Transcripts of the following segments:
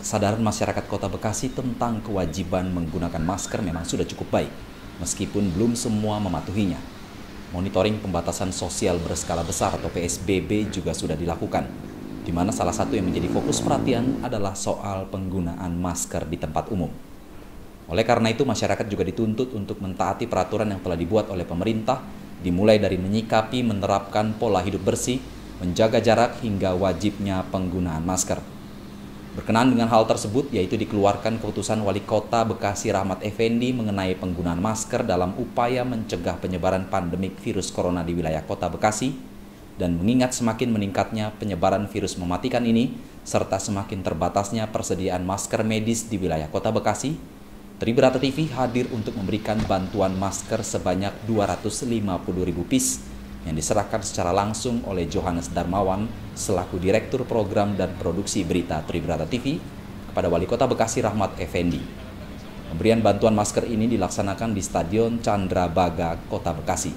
kesadaran masyarakat Kota Bekasi tentang kewajiban menggunakan masker memang sudah cukup baik, meskipun belum semua mematuhinya. Monitoring pembatasan sosial berskala besar atau PSBB juga sudah dilakukan, di mana salah satu yang menjadi fokus perhatian adalah soal penggunaan masker di tempat umum. Oleh karena itu, masyarakat juga dituntut untuk mentaati peraturan yang telah dibuat oleh pemerintah, dimulai dari menyikapi menerapkan pola hidup bersih, menjaga jarak hingga wajibnya penggunaan masker. Berkenaan dengan hal tersebut, yaitu dikeluarkan keputusan Wali Kota Bekasi Rahmat Effendi mengenai penggunaan masker dalam upaya mencegah penyebaran pandemik virus corona di wilayah Kota Bekasi, dan mengingat semakin meningkatnya penyebaran virus mematikan ini, serta semakin terbatasnya persediaan masker medis di wilayah Kota Bekasi, Tribrata TV hadir untuk memberikan bantuan masker sebanyak 250.000 piece yang diserahkan secara langsung oleh Johannes Darmawan selaku Direktur Program dan Produksi Berita Tribrata TV kepada Wali Kota Bekasi Rahmat Effendi. Pemberian bantuan masker ini dilaksanakan di Stadion Candrabaga, Kota Bekasi.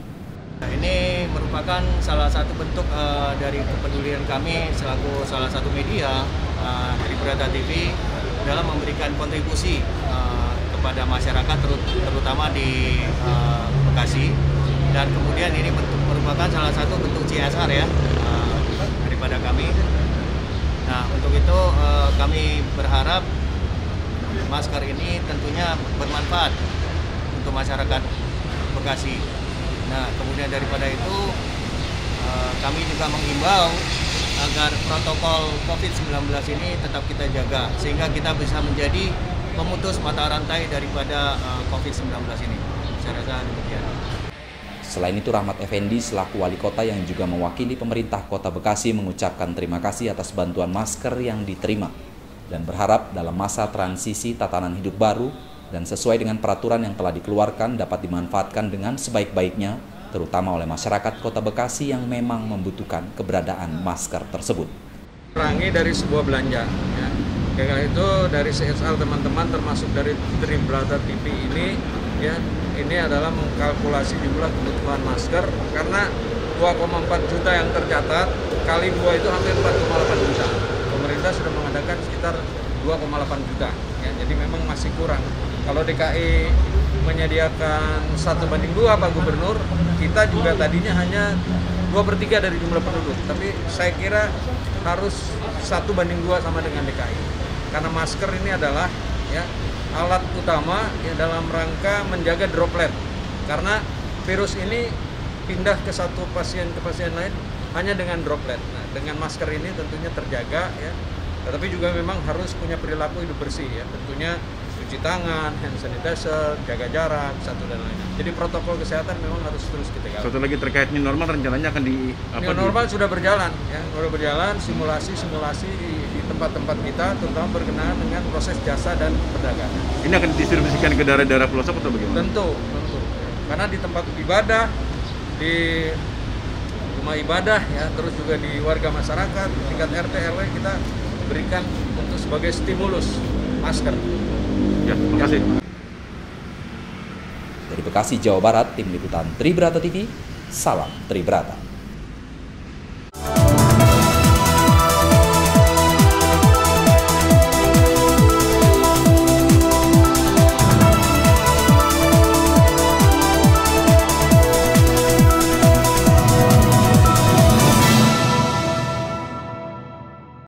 Ini merupakan salah satu bentuk dari kepedulian kami selaku salah satu media Tribrata TV dalam memberikan kontribusi kepada masyarakat terutama di Bekasi. Dan kemudian ini merupakan salah satu bentuk CSR ya daripada kami. Nah, untuk itu kami berharap masker ini tentunya bermanfaat untuk masyarakat Bekasi. Nah, kemudian daripada itu kami juga menghimbau agar protokol COVID-19 ini tetap kita jaga sehingga kita bisa menjadi pemutus mata rantai daripada COVID-19 ini. Saya rasa demikian. Selain itu, Rahmat Effendi selaku Wali Kota yang juga mewakili pemerintah Kota Bekasi mengucapkan terima kasih atas bantuan masker yang diterima dan berharap dalam masa transisi tatanan hidup baru dan sesuai dengan peraturan yang telah dikeluarkan dapat dimanfaatkan dengan sebaik-baiknya, terutama oleh masyarakat Kota Bekasi yang memang membutuhkan keberadaan masker tersebut. Kurangi dari sebuah belanja, ya. Karena itu dari CSR teman-teman termasuk dari Tribrata TV ini, ya, ini adalah mengkalkulasi jumlah kebutuhan masker karena 2,4 juta yang tercatat kali 2 itu hampir 4,8 juta. Pemerintah sudah mengadakan sekitar 2,8 juta, ya, jadi memang masih kurang. Kalau DKI menyediakan 1:2 Pak Gubernur, kita juga tadinya hanya 2/3 dari jumlah penduduk, tapi saya kira harus 1:2 sama dengan DKI. Karena masker ini adalah, ya, alat utama ya, dalam rangka menjaga droplet. Karena virus ini pindah ke satu pasien ke pasien lain hanya dengan droplet. Nah, dengan masker ini tentunya terjaga, ya. Tetapi juga memang harus punya perilaku hidup bersih, ya. Tentunya cuci tangan, hand sanitizer, jaga jarak, satu dan lainnya. Jadi protokol kesehatan memang harus terus kita jaga. Satu lagi terkait new normal, rencananya akan new normal sudah berjalan, ya, sudah berjalan simulasi di tempat-tempat kita, terutama berkenaan dengan proses jasa dan perdagangan. Ini akan didistribusikan ke daerah-daerah pelosok atau bagaimana? Tentu. Karena di tempat ibadah, di rumah ibadah, ya, terus juga di warga masyarakat, tingkat RT RW kita berikan untuk sebagai stimulus masker. Ya, terima kasih. Dari Bekasi, Jawa Barat, Tim Liputan Tribrata TV, salam Tribrata.